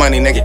money, nigga.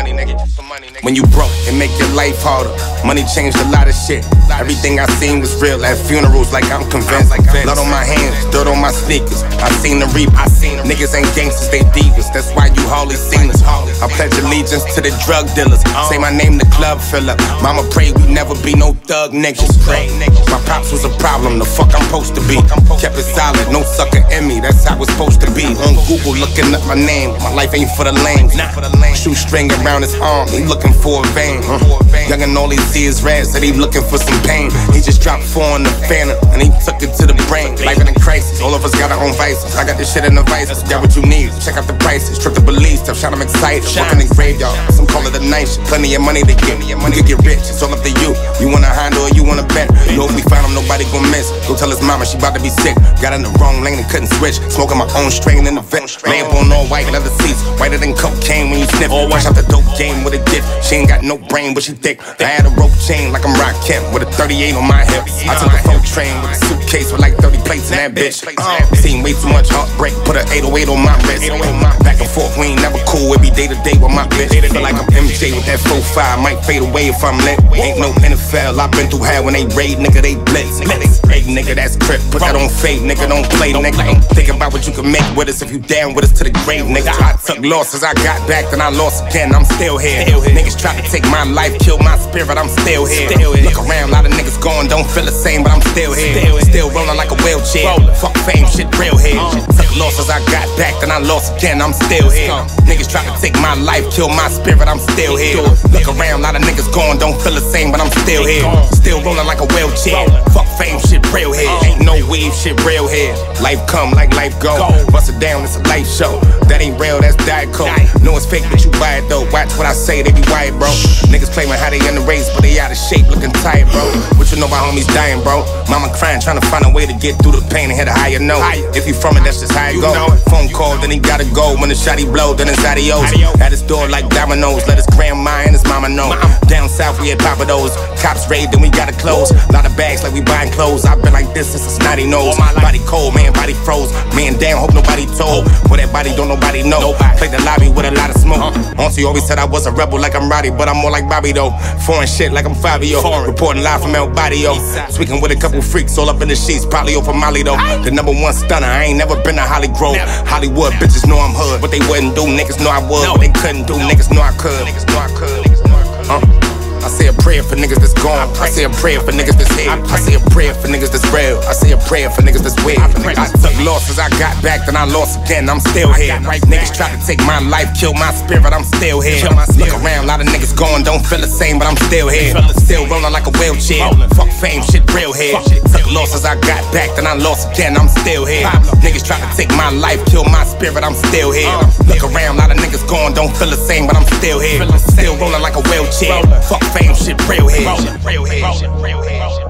When you broke, it make your life harder. Money changed a lot of shit. Everything I seen was real at funerals, like I'm convinced. Blood on my hands, dirt on my sneakers. I seen the reaper. Niggas ain't gangsters, they divas. That's why you hardly seen us. I pledge allegiance to the drug dealers. Say my name, the club filler. Mama prayed we never be no thug niggas. My pops was a problem, the fuck I'm supposed to be. Kept it solid, no sucker in me, that's how it's supposed to be. On Google looking up my name, my life ain't for the lames. Shoestring around his arm, he looking for a vein. Young and all he see is red, said he looking for some pain. He just dropped 4 in the Phantom, and he took it to the brain. Life in a crisis, all of us got our own vices. I got this shit in the vices, got what you need. Check out the prices, trip the beliefs, tough shot, I'm excited. Working in graveyard, some call it a night shit. Plenty of money to get, you can get rich, it's all up to you. You want a Honda or you want a bet? You know if we find him, nobody gon' miss. Go tell his mama she about to be sick. Got in the wrong lane and couldn't switch. Smoking my own strain in the vent. Lamp on all white leather seats, whiter than cocaine when you sniff. Wash out the dope game with a dip. She ain't got no brain, but she thick. I had a rope chain like I'm Rock Kemp with a 38 on my hip. I took a 4 train with a suitcase with like 30 plates in that bitch. Seen way too much heartbreak, put a 808 on my wrist. Back and forth, we ain't never cool. It be day to day with my bitch. Feel like I'm MJ with that 4-5, might fade away if I'm lit. Ain't no NFL, I've been through hell when they raid, nigga, they blitz. Hey, nigga, that's crip, put that on fade, nigga, don't play, nigga. Think about what you can make with us if you down with us to the grave, nigga. I took losses, I got back, then I lost again, I'm still here. Niggas try to take my life, kill my spirit, I'm still here. Look around, a lot of niggas gone, don't feel the same, but I'm still here. Still rolling like a wheelchair, fuck fame, shit real here. Took losses, I got back, then I lost again, I'm still here. Niggas try to take my life, kill my spirit, I'm still here. Look around, a lot of niggas gone, don't feel the same, but I'm still here. Still rolling like a wheelchair, fuck fame, shit real here. Ain't no weave, shit real here. Life come like life go. Bust it down, it's a life show. That ain't real, that's Diet Coke. Know it's fake, but you buy it though. Watch what I say, they be wired, bro. Niggas claiming how they in the race, but they out of shape, looking tired, bro. What you know about homies dying, bro? Mama crying, trying to find a way to get through the pain and hit a higher note. If you from it, that's just how it go. Phone call, then he gotta go. When the shot he blow, then it's adios. At his door like dominoes, let his grandma and his mama know. Down south, we had Papa those. Cops raid, then we gotta close. Lot of bags like we buying clothes. I've been like this since a snotty nose. Body cold, man, body froze. Man down, hope nobody told. Where that body don't nobody know. Played the lobby with a lot of smoke. Auntie always said I was a rebel like I'm Roddy, but I'm more like Bobby though. Foreign shit like I'm Fabio. Reporting live from El Barrio. Speaking with a couple freaks all up in the sheets, probably over Molly though. The #1 stunner, I ain't never been to Holly Grove. Hollywood bitches know I'm hood. What they wouldn't do, niggas know I would. What they couldn't do, niggas know I could. I say a prayer for niggas that's gone. I say a prayer for niggas that's here. I say a prayer for niggas that's real. I say a prayer for niggas that's weird. I took losses, I got back, then I lost again. I'm still here. Niggas try to take my life, kill my spirit. I'm still here. Look around, a lot of niggas gone, don't feel the same, but I'm still here. Still rolling like a wheelchair. Fuck fame, shit real here. Took losses, I got back, then I lost again. I'm still here. Niggas try to take my life, kill my spirit. I'm still here. Look around, a lot of niggas gone, don't feel the same, but I'm still here. Still rolling like a wheelchair. Fuck fame, shit real here.